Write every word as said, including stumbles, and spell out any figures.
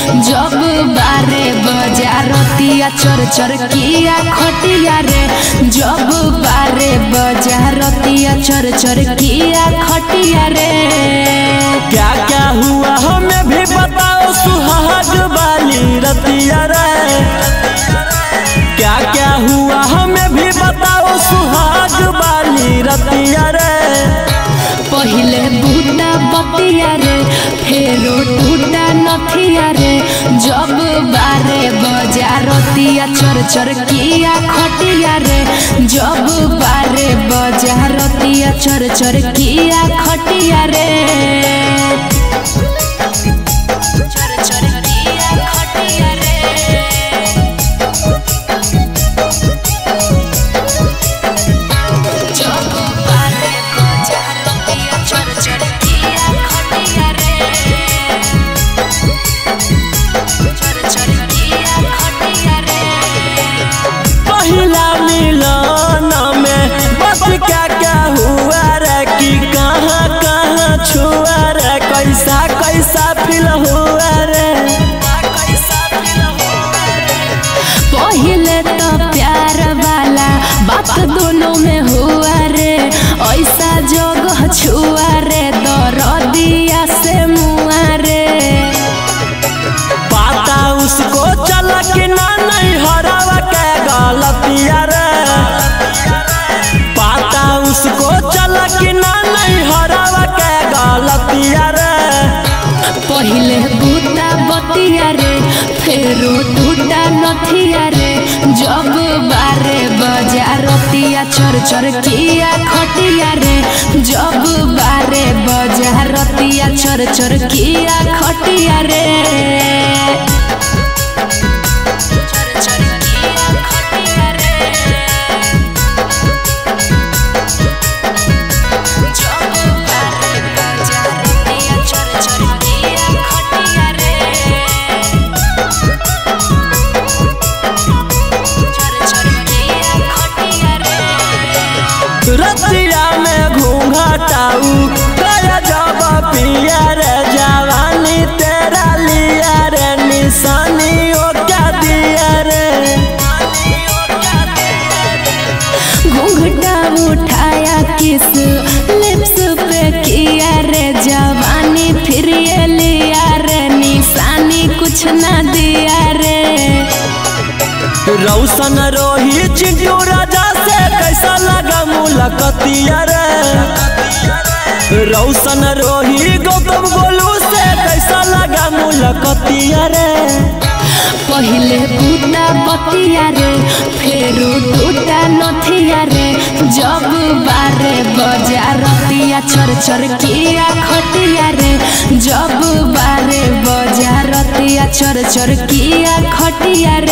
जब बारे बजा रतिया चर चर किया खटिया रे जब बारे बजा रतिया चर चर किया खटिया रे। क्या क्या हुआ हमें भी बताओ सुहाग वाली रतिया रे। क्या क्या हुआ हमें भी बताओ सुहाग वाली रतिया रे। पहिले बूटा बतिया रे फेरो टूटा नथिया रे जब बारे बजा रतिया चर चर किया खटिया रे जब बारे बजा रतिया चर चर किया खटिया रे। क्या क्या हुआ रे कि कहाँ कहाँ छुआ रे कैसा कैसा फील हुआ रे। पहले तो प्यार वाला बात दोनों में हुआ रे ऐसा जगह छुआ रे दर्दिया से मुआ रे। पता उसको चला कि ना नहीं हरावा के गलतिया रे। उसको चला कि ना नहीं हरावा के गलतिया रे। पहिले बूटा बतिया रे फेरो टूटा नथिया रे जब बारे बजा रतिया चर चर किया खटिया रे जब बारे बजा रतिया चर चर किया खटिया रे। रतिया में घूंघटाऊ गया जब पिया रे जवानी तेरा लिया रे निशानी ओ क्या दिया रे। घूंघटा उठाया किस लिप्स पे किया रे जवानी फिर ये लिया रे निशानी कुछ ना दिया रे। रौशन रोही चिंटू राजा से कैसा लगा मुलाकातिया रे। रौशन रोही गौतम गोलू से कैसा लगा मुलाकातिया रे। पहिले बूटा बतिया रे फेरो टूटा नथिया रे जब बारे बजा रतिया चर चर किया खटिया रे जब बारे बजा रतिया चर चर किया खटिया रे।